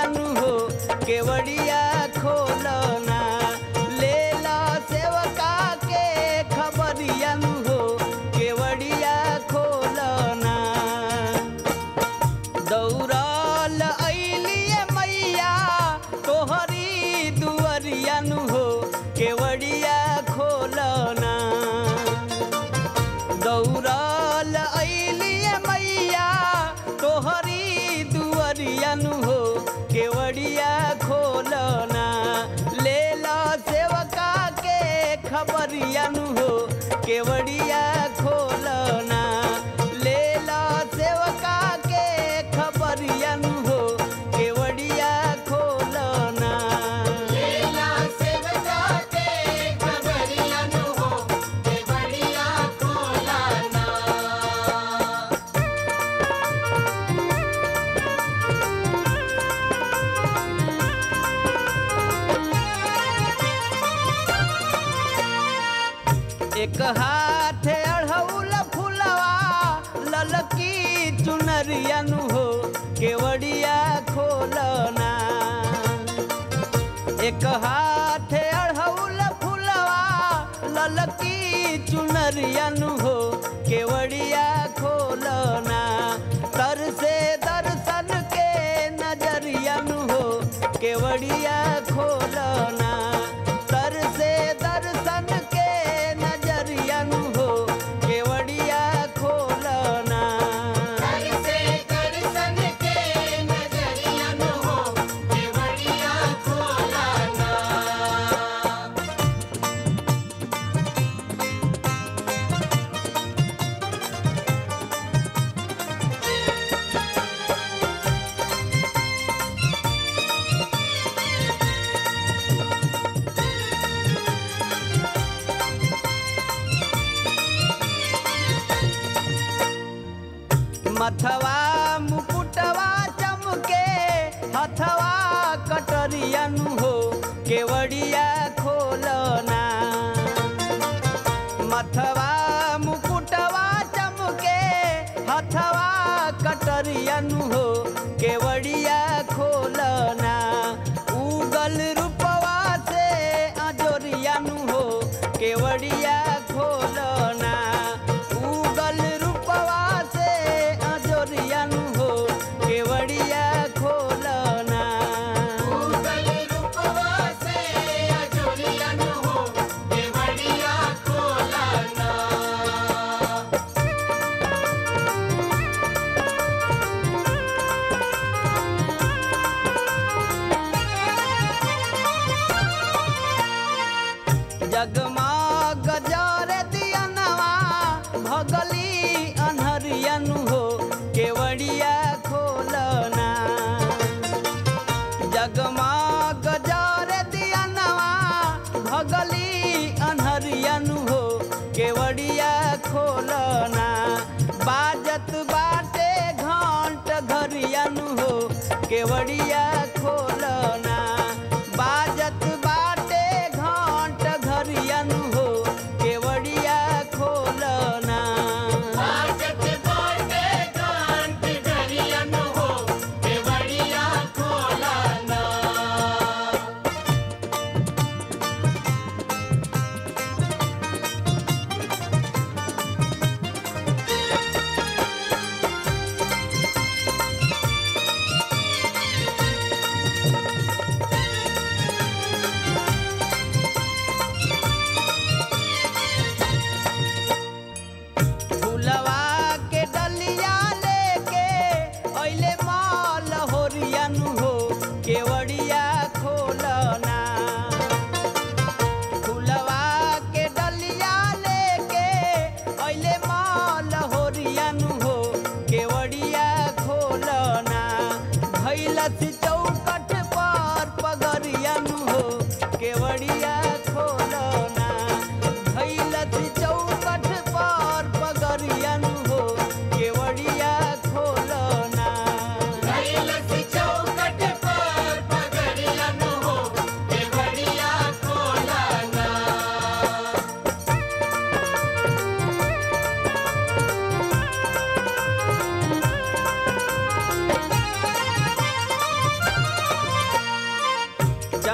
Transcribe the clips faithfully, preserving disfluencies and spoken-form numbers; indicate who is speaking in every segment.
Speaker 1: नु हो केवड़िया खोलना। लेला सेवका के खबरिया नु हो केवड़िया खोलना। दौड़ल अइलिए मैया तोहरी दुअरिया नु हो केवड़िया खोलना। दौड़ल अइलिए मैया तोहरी दुअरिया नु हो केवड़िया खोलना। लेला सेवका के खबरिया नु हो केवड़िया खोलना। लेला सेवका के खबरिया नु हो केवड़िया खोलना।
Speaker 2: लेला सेवका के खबरिया नु हो केवड़िया खोलना।
Speaker 1: एक हाथ अढ़ौल फुलवा ललकी चुनरिया नु हो केवड़िया खोलना। एक हाथ अढ़ौल फुलवा ललकी चुनरिया नु हो केवड़िया खोलना। तर से दर्शन के नजरिया नु हो केवड़िया खोलना। तर से दर्शन के नजरिया नु हो केवड़िया खोलना।
Speaker 2: घर से दर्शन के नजरिया नु हो केवड़िया खोलना।
Speaker 1: मथवा मुकुटवा चमके हथवा कटरिया नु हो केवड़िया खोलना। मथवा मुकुटवा चमके हथवा कटरिया नु हो केवड़िया खोलना। उगल रूपवा से अजोरिया नु हो केवड़िया खोलना। उगल रूपवा से अजोरिया नु हो केवड़िया खोलना।
Speaker 2: उगल रूपवा से अजोरिया नु हो केवड़िया खोलना।
Speaker 1: जगमग जरे दियनवा भगली अन्हरिया नु हो केवड़िया खोलना। जगमग जरे दियनवा भगली अन्हरिया नु हो केवड़िया खोलना। बाजत बाटे घंट घरिया नु हो केवड़िया खोलना। बाजत बाटे घंट घरिया नु हो केवड़िया खोलना।
Speaker 2: बाजत बाटे घंट घरिया नु हो केवड़िया खोलना।
Speaker 1: फूलवा के डलिया लेके अइले माल होरिया नु हो केवड़िया खोलना। फूलवा के डलिया लेके अइले माल होरिया नु हो केवड़िया खोलना। भैलस चौकट पर पगरिया नु हो केवड़िया खोलना। भैलस चौकट पर पगरिया नु हो केवड़िया खोलना।
Speaker 2: कैलस चौकट पर पगड़िया नु हो केवड़िया खोलना।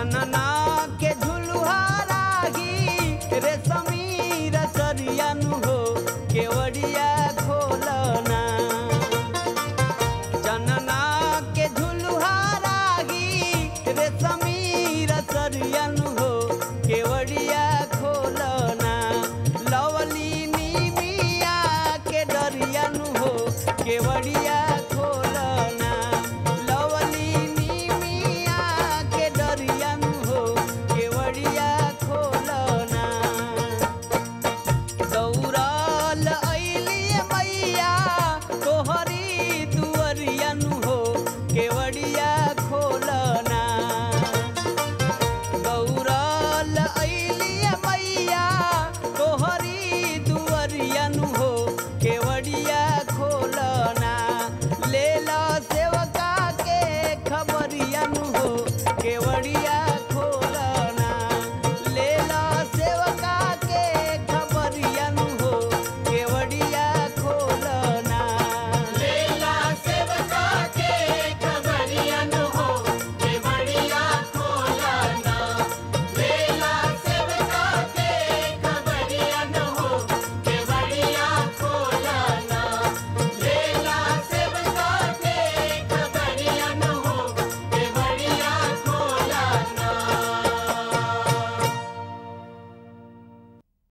Speaker 1: चनना के झुलुहा रागी रेशमी रसरियनु हो केवड़िया खोलना चनना के झुलुहा रागी रेशमी रसरियनु हो केवड़िया खोलना लवली नीमिया के डरियनु हो केवड़िया खोलना लवली नीमिया के डरियनु हो केवड़िया खोलना दौड़ल अइली मैया तोहरी दुअरियनु हो केवड़िया खोलना दौड़ल अइली मैया तोहरी दुअरियनु हो केवड़िया खोलना ले लो सेवका के खबरियनु हो केवड़िया